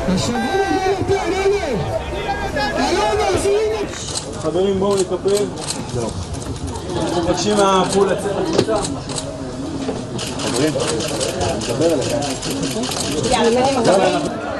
חברים, בואו נקפל. אנחנו מבקשים מהפול לצאת החוצה. חברים, נדבר עליכם.